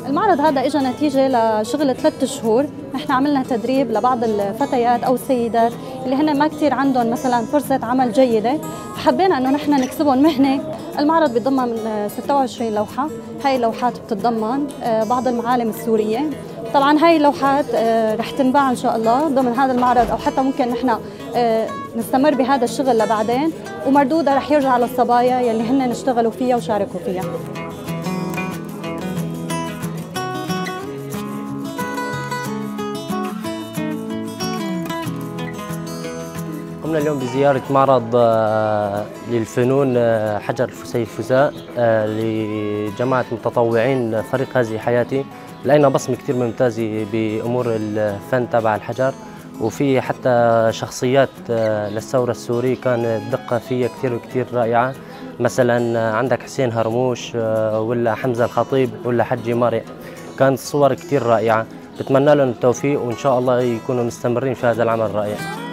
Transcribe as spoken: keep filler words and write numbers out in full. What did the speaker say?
المعرض هذا اجى نتيجة لشغل ثلاث شهور، نحن عملنا تدريب لبعض الفتيات أو السيدات اللي هن ما كثير عندهم مثلا فرصة عمل جيدة، فحبينا إنه نحن نكسبهم مهنة. المعرض بيتضمن من ستة وعشرين لوحة، هاي اللوحات بتتضمن بعض المعالم السورية. طبعا هاي اللوحات رح تنباع إن شاء الله ضمن هذا المعرض، أو حتى ممكن نحن نستمر بهذا الشغل لبعدين، ومردودها رح يرجع للصبايا يلي هن اشتغلوا فيها وشاركوا فيها. قمنا اليوم بزيارة معرض للفنون حجر الفسيفساء لجماعة متطوعين فريق هذه حياتي. لقينا بصمة كثير ممتازة بأمور الفن تبع الحجر، وفي حتى شخصيات للثورة السورية كان الدقة فيها كثير وكثير رائعة. مثلا عندك حسين هرموش ولا حمزة الخطيب ولا حجي ماري، كانت الصور كثير رائعة. بتمنى لهم التوفيق وإن شاء الله يكونوا مستمرين في هذا العمل الرائع.